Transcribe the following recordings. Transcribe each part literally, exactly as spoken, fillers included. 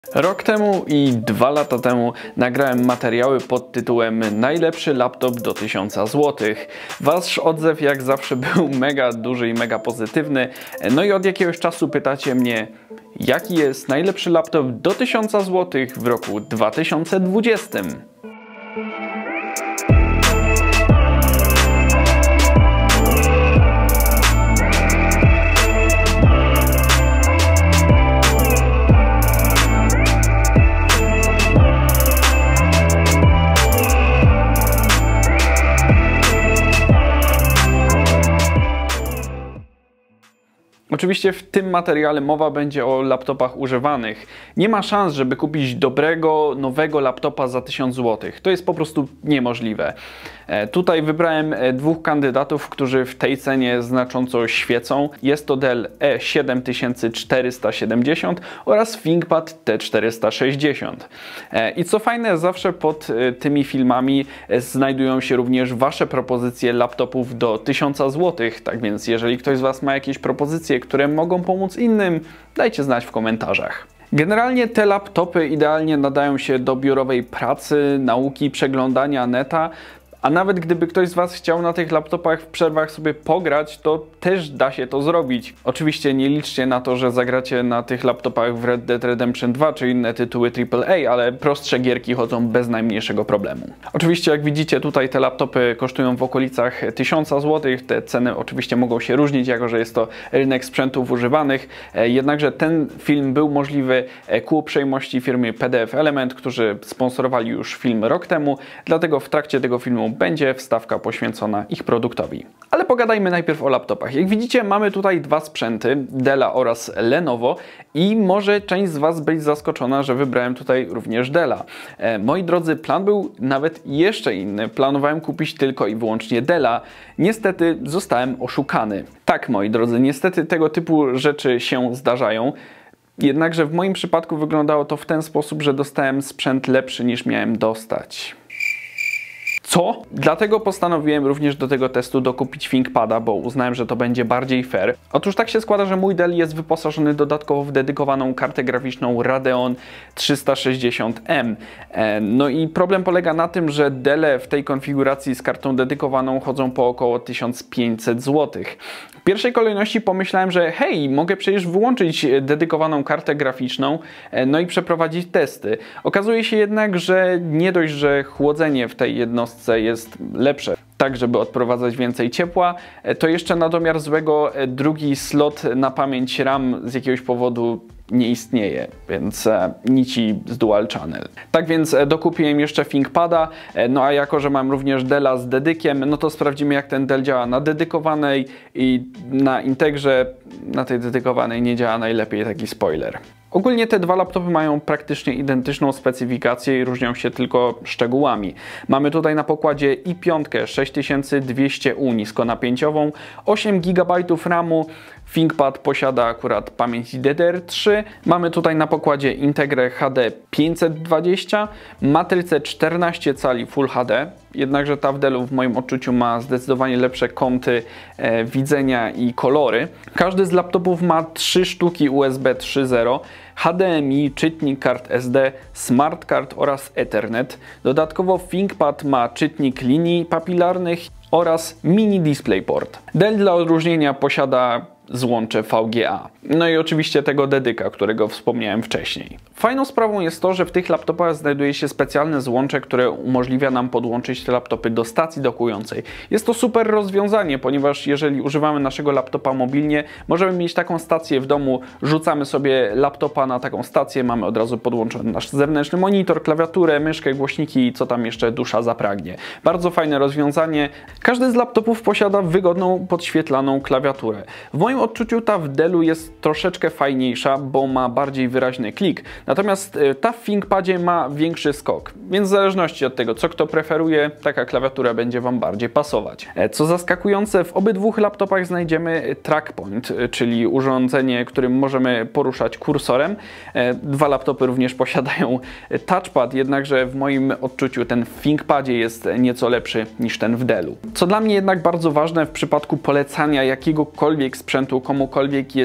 Rok temu i dwa lata temu nagrałem materiały pod tytułem Najlepszy laptop do tysiąca złotych. Wasz odzew jak zawsze był mega duży i mega pozytywny. No i od jakiegoś czasu pytacie mnie, jaki jest najlepszy laptop do tysiąca złotych w roku dwa tysiące dwudziestym. Oczywiście w tym materiale mowa będzie o laptopach używanych. Nie ma szans, żeby kupić dobrego, nowego laptopa za tysiąc złotych. To jest po prostu niemożliwe. E, tutaj wybrałem dwóch kandydatów, którzy w tej cenie znacząco świecą. Jest to Dell E siedem tysięcy czterysta siedemdziesiąt oraz ThinkPad T czterysta sześćdziesiąt. E, I co fajne, zawsze pod e, tymi filmami e, znajdują się również Wasze propozycje laptopów do tysiąca złotych. Tak więc jeżeli ktoś z Was ma jakieś propozycje, które mogą pomóc innym, dajcie znać w komentarzach. Generalnie te laptopy idealnie nadają się do biurowej pracy, nauki, przeglądania neta, a nawet gdyby ktoś z Was chciał na tych laptopach w przerwach sobie pograć, to też da się to zrobić. Oczywiście nie liczcie na to, że zagracie na tych laptopach w Red Dead Redemption dwa czy inne tytuły triple A, ale prostsze gierki chodzą bez najmniejszego problemu. Oczywiście jak widzicie tutaj te laptopy kosztują w okolicach tysiąca złotych. Te ceny oczywiście mogą się różnić, jako że jest to rynek sprzętów używanych. Jednakże ten film był możliwy ku uprzejmości firmy P D F Element, którzy sponsorowali już film rok temu, dlatego w trakcie tego filmu będzie wstawka poświęcona ich produktowi. Ale pogadajmy najpierw o laptopach. Jak widzicie, mamy tutaj dwa sprzęty, Della oraz Lenovo, i może część z Was być zaskoczona, że wybrałem tutaj również Della. E, moi drodzy, plan był nawet jeszcze inny. Planowałem kupić tylko i wyłącznie Della. Niestety zostałem oszukany. Tak, moi drodzy, niestety tego typu rzeczy się zdarzają. Jednakże w moim przypadku wyglądało to w ten sposób, że dostałem sprzęt lepszy niż miałem dostać. Co? Dlatego postanowiłem również do tego testu dokupić ThinkPada, bo uznałem, że to będzie bardziej fair. Otóż tak się składa, że mój Dell jest wyposażony dodatkowo w dedykowaną kartę graficzną Radeon trzysta sześćdziesiąt M. No i problem polega na tym, że Delle w tej konfiguracji z kartą dedykowaną chodzą po około tysiąc pięćset złotych. W pierwszej kolejności pomyślałem, że hej, mogę przecież wyłączyć dedykowaną kartę graficzną, no i przeprowadzić testy. Okazuje się jednak, że nie dość, że chłodzenie w tej jednostce jest lepsze, tak żeby odprowadzać więcej ciepła, to jeszcze na domiar złego drugi slot na pamięć RAM z jakiegoś powodu nie istnieje, więc e, nici z Dual Channel. Tak więc e, dokupiłem jeszcze ThinkPada, e, no a jako, że mam również Della z dedykiem, no to sprawdzimy, jak ten Dell działa na dedykowanej i na Integrze. Na tej dedykowanej nie działa najlepiej, taki spoiler. Ogólnie te dwa laptopy mają praktycznie identyczną specyfikację i różnią się tylko szczegółami. Mamy tutaj na pokładzie i pięć sześć tysięcy dwieście U niskonapięciową, osiem gigabajtów ramu, ThinkPad posiada akurat pamięć D D R trzy, mamy tutaj na pokładzie Integrę H D pięćset dwadzieścia, matrycę czternaście cali Full H D, jednakże ta w Dellu w moim odczuciu ma zdecydowanie lepsze kąty e, widzenia i kolory. Każdy z laptopów ma trzy sztuki U S B trzy zero, H D M I, czytnik kart S D, smart card oraz Ethernet. Dodatkowo ThinkPad ma czytnik linii papilarnych oraz mini DisplayPort. Dell dla odróżnienia posiada złącze V G A. No i oczywiście tego dedyka, którego wspomniałem wcześniej. Fajną sprawą jest to, że w tych laptopach znajduje się specjalne złącze, które umożliwia nam podłączyć te laptopy do stacji dokującej. Jest to super rozwiązanie, ponieważ jeżeli używamy naszego laptopa mobilnie, możemy mieć taką stację w domu, rzucamy sobie laptopa na taką stację, mamy od razu podłączony nasz zewnętrzny monitor, klawiaturę, myszkę, głośniki i co tam jeszcze dusza zapragnie. Bardzo fajne rozwiązanie. Każdy z laptopów posiada wygodną, podświetlaną klawiaturę. W moim odczuciu ta w Dellu jest troszeczkę fajniejsza, bo ma bardziej wyraźny klik. Natomiast ta w ThinkPadzie ma większy skok, więc w zależności od tego, co kto preferuje, taka klawiatura będzie Wam bardziej pasować. Co zaskakujące, w obydwu laptopach znajdziemy TrackPoint, czyli urządzenie, którym możemy poruszać kursorem. Dwa laptopy również posiadają touchpad, jednakże w moim odczuciu ten w ThinkPadzie jest nieco lepszy niż ten w Dellu. Co dla mnie jednak bardzo ważne w przypadku polecania jakiegokolwiek sprzętu komukolwiek jest tak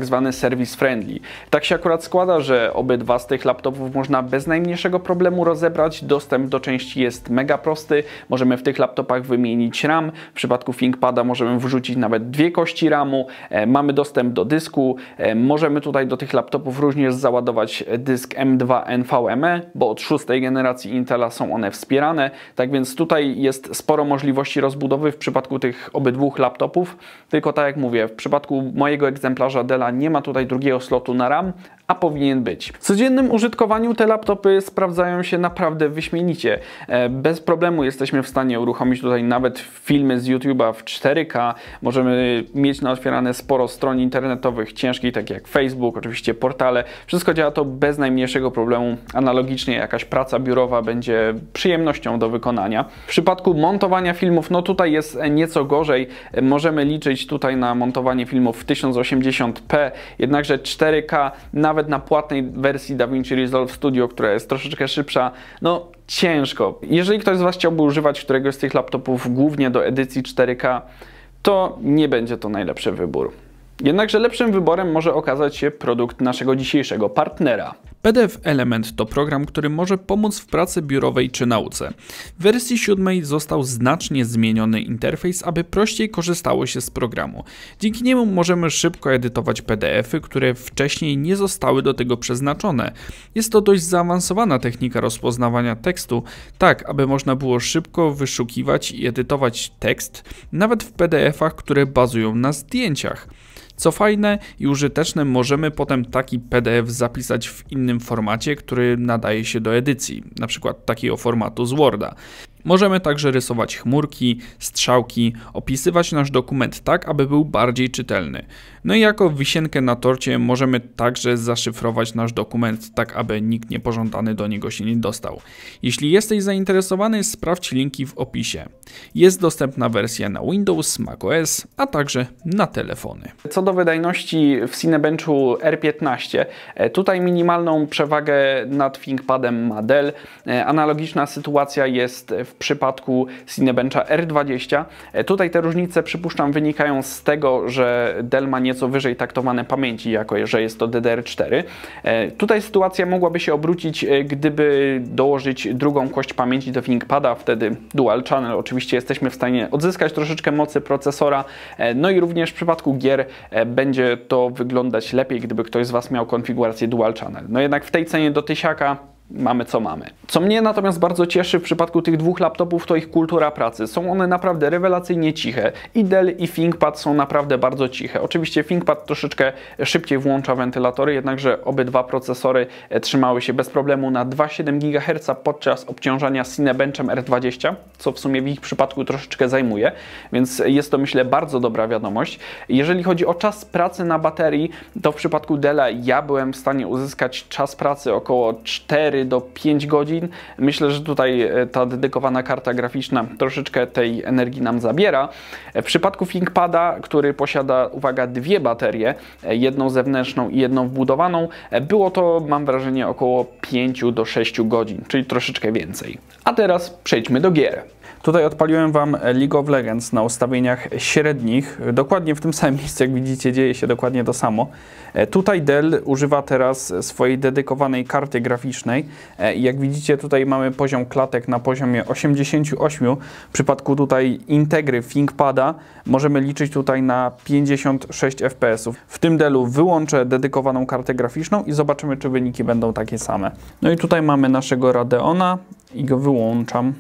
zwany service friendly. Tak się akurat składa, że obydwa z tych laptopów można bez najmniejszego problemu rozebrać. Dostęp do części jest mega prosty. Możemy w tych laptopach wymienić RAM. W przypadku ThinkPada możemy wrzucić nawet dwie kości ramu. E, mamy dostęp do dysku. E, możemy tutaj do tych laptopów również załadować dysk M dwa N V M e, bo od szóstej generacji Intela są one wspierane. Tak więc tutaj jest sporo możliwości rozbudowy w przypadku tych obydwu laptopów. Tylko tak jak mówię, w przypadku mojego egzemplarza Della nie ma tutaj drugiego slotu na RAM, a powinien być. W codziennym użytkowaniu te laptopy sprawdzają się naprawdę wyśmienicie. Bez problemu jesteśmy w stanie uruchomić tutaj nawet filmy z YouTube'a w cztery K. Możemy mieć naotwierane sporo stron internetowych ciężkich, takie jak Facebook, oczywiście portale. Wszystko działa to bez najmniejszego problemu. Analogicznie jakaś praca biurowa będzie przyjemnością do wykonania. W przypadku montowania filmów, no tutaj jest nieco gorzej. Możemy liczyć tutaj na montowanie filmów w tysiąc osiemdziesiąt p, jednakże cztery K nawet na płatnej wersji DaVinci Resolve Studio, która jest troszeczkę szybsza, no ciężko. Jeżeli ktoś z Was chciałby używać któregoś z tych laptopów głównie do edycji cztery K, to nie będzie to najlepszy wybór. Jednakże lepszym wyborem może okazać się produkt naszego dzisiejszego partnera. P D F Element to program, który może pomóc w pracy biurowej czy nauce. W wersji siódmej został znacznie zmieniony interfejs, aby prościej korzystało się z programu. Dzięki niemu możemy szybko edytować P D F y, które wcześniej nie zostały do tego przeznaczone. Jest to dość zaawansowana technika rozpoznawania tekstu, tak aby można było szybko wyszukiwać i edytować tekst, nawet w P D F ach, które bazują na zdjęciach. Co fajne i użyteczne, możemy potem taki P D F zapisać w innym formacie, który nadaje się do edycji, na przykład takiego formatu z Worda. Możemy także rysować chmurki, strzałki, opisywać nasz dokument tak, aby był bardziej czytelny. No i jako wisienkę na torcie możemy także zaszyfrować nasz dokument tak, aby nikt niepożądany do niego się nie dostał. Jeśli jesteś zainteresowany, sprawdź linki w opisie. Jest dostępna wersja na Windows, macOS, a także na telefony. Co do wydajności w Cinebenchu R piętnaście, tutaj minimalną przewagę nad ThinkPadem ma Dell. Analogiczna sytuacja jest w przypadku Cinebencha R dwadzieścia. Tutaj te różnice, przypuszczam, wynikają z tego, że Dell ma nieco wyżej taktowane pamięci, jako że jest to D D R cztery. Tutaj sytuacja mogłaby się obrócić, gdyby dołożyć drugą kość pamięci do ThinkPada, wtedy Dual Channel. Oczywiście jesteśmy w stanie odzyskać troszeczkę mocy procesora, no i również w przypadku gier będzie to wyglądać lepiej, gdyby ktoś z Was miał konfigurację Dual Channel. No jednak w tej cenie do tysiaka mamy co mamy. Co mnie natomiast bardzo cieszy w przypadku tych dwóch laptopów, to ich kultura pracy. Są one naprawdę rewelacyjnie ciche. I Dell i ThinkPad są naprawdę bardzo ciche. Oczywiście ThinkPad troszeczkę szybciej włącza wentylatory, jednakże obydwa procesory trzymały się bez problemu na dwa przecinek siedem gigaherca podczas obciążania Cinebenchem R dwadzieścia, co w sumie w ich przypadku troszeczkę zajmuje, więc jest to, myślę, bardzo dobra wiadomość. Jeżeli chodzi o czas pracy na baterii, to w przypadku Della ja byłem w stanie uzyskać czas pracy około cztery do pięciu godzin. Myślę, że tutaj ta dedykowana karta graficzna troszeczkę tej energii nam zabiera. W przypadku ThinkPada, który posiada, uwaga, dwie baterie, jedną zewnętrzną i jedną wbudowaną, było to, mam wrażenie, około pięciu do sześciu godzin, czyli troszeczkę więcej. A teraz przejdźmy do gier. Tutaj odpaliłem Wam League of Legends na ustawieniach średnich. Dokładnie w tym samym miejscu, jak widzicie, dzieje się dokładnie to samo. Tutaj Dell używa teraz swojej dedykowanej karty graficznej. Jak widzicie, tutaj mamy poziom klatek na poziomie osiemdziesięciu ośmiu. W przypadku tutaj Integry ThinkPada możemy liczyć tutaj na pięćdziesiąt sześć F P S ów. W tym Dellu wyłączę dedykowaną kartę graficzną i zobaczymy, czy wyniki będą takie same. No i tutaj mamy naszego Radeona i go wyłączam.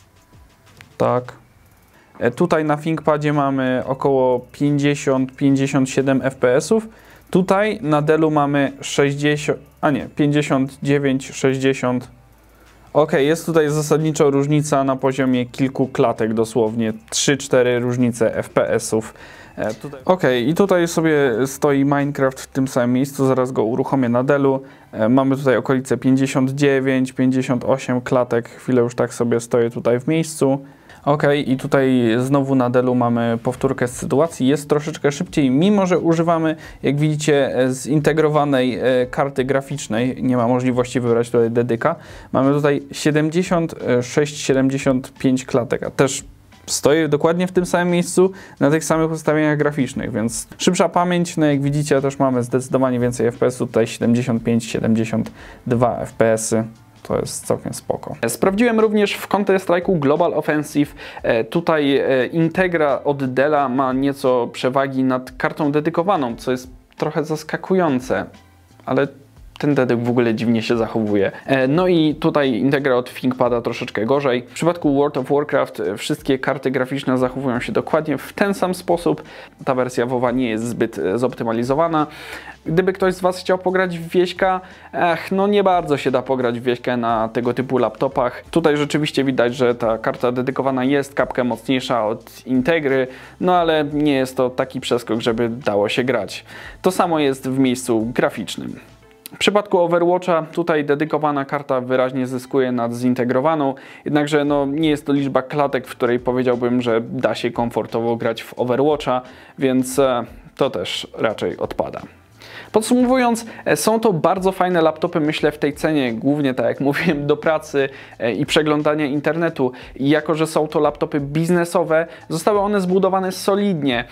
Tak. Tutaj na ThinkPadzie mamy około pięćdziesiąt do pięćdziesięciu siedmiu F P S ów. Tutaj na Dellu mamy sześćdziesiąt, a nie, pięćdziesiąt dziewięć, sześćdziesiąt. Ok, jest tutaj zasadniczo różnica na poziomie kilku klatek, dosłownie trzy cztery różnice F P S ów. Ok, i tutaj sobie stoi Minecraft w tym samym miejscu, zaraz go uruchomię na Dellu. Mamy tutaj okolice pięćdziesiąt dziewięć, pięćdziesiąt osiem klatek, chwilę już tak sobie stoję tutaj w miejscu. Ok, i tutaj znowu na Dellu mamy powtórkę z sytuacji, jest troszeczkę szybciej, mimo że używamy, jak widzicie, zintegrowanej karty graficznej, nie ma możliwości wybrać tutaj dedyka. Mamy tutaj siedemdziesiąt sześć siedemdziesiąt pięć klatek, a też Stoję dokładnie w tym samym miejscu, na tych samych ustawieniach graficznych, więc szybsza pamięć, no jak widzicie też mamy zdecydowanie więcej F P S-ów, tutaj siedemdziesiąt pięć siedemdziesiąt dwa F P S-y. To jest całkiem spoko. Sprawdziłem również w Counter-Strike'u Global Offensive. Tutaj Integra od Della ma nieco przewagi nad kartą dedykowaną, co jest trochę zaskakujące, ale ten dedyk w ogóle dziwnie się zachowuje. No i tutaj Integra od ThinkPada troszeczkę gorzej. W przypadku World of Warcraft wszystkie karty graficzne zachowują się dokładnie w ten sam sposób. Ta wersja WoWa nie jest zbyt zoptymalizowana. Gdyby ktoś z Was chciał pograć w Wieśka, ech, no nie bardzo się da pograć w Wieśkę na tego typu laptopach. Tutaj rzeczywiście widać, że ta karta dedykowana jest kapkę mocniejsza od Integry, no ale nie jest to taki przeskok, żeby dało się grać. To samo jest w miejscu graficznym. W przypadku Overwatcha tutaj dedykowana karta wyraźnie zyskuje nad zintegrowaną, jednakże no, nie jest to liczba klatek, w której powiedziałbym, że da się komfortowo grać w Overwatcha, więc e, to też raczej odpada. Podsumowując, są to bardzo fajne laptopy, myślę, w tej cenie, głównie tak jak mówiłem, do pracy i przeglądania internetu. I jako że są to laptopy biznesowe, zostały one zbudowane solidnie,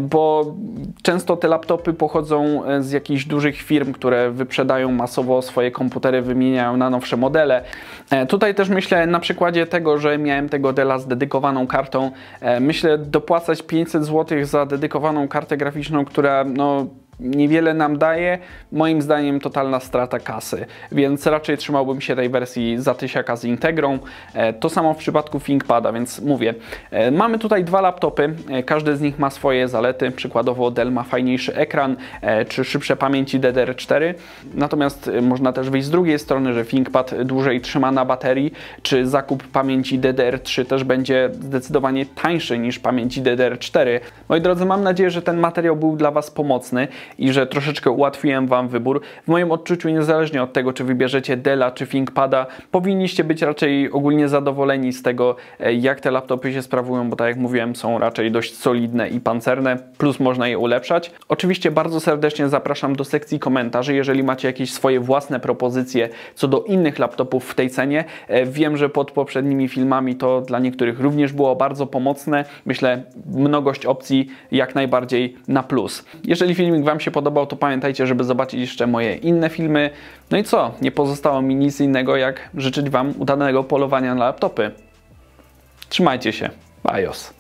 bo często te laptopy pochodzą z jakichś dużych firm, które wyprzedają masowo swoje komputery, wymieniają na nowsze modele. Tutaj też myślę na przykładzie tego, że miałem tego Della z dedykowaną kartą, myślę dopłacać pięćset złotych za dedykowaną kartę graficzną, która no niewiele nam daje, moim zdaniem totalna strata kasy, więc raczej trzymałbym się tej wersji za tysiaka z Integrą. To samo w przypadku ThinkPada, więc mówię, mamy tutaj dwa laptopy, każdy z nich ma swoje zalety, przykładowo Dell ma fajniejszy ekran, czy szybsze pamięci D D R cztery, natomiast można też wyjść z drugiej strony, że ThinkPad dłużej trzyma na baterii, czy zakup pamięci D D R trzy też będzie zdecydowanie tańszy niż pamięci D D R cztery. Moi drodzy, mam nadzieję, że ten materiał był dla Was pomocny i że troszeczkę ułatwiłem Wam wybór. W moim odczuciu, niezależnie od tego, czy wybierzecie Della czy ThinkPada, powinniście być raczej ogólnie zadowoleni z tego, jak te laptopy się sprawują, bo tak jak mówiłem, są raczej dość solidne i pancerne, plus można je ulepszać. Oczywiście bardzo serdecznie zapraszam do sekcji komentarzy, jeżeli macie jakieś swoje własne propozycje co do innych laptopów w tej cenie. Wiem, że pod poprzednimi filmami to dla niektórych również było bardzo pomocne. Myślę, mnogość opcji jak najbardziej na plus. Jeżeli filmik Wam się podobał, to pamiętajcie, żeby zobaczyć jeszcze moje inne filmy. No i co? Nie pozostało mi nic innego, jak życzyć Wam udanego polowania na laptopy. Trzymajcie się. Bajos.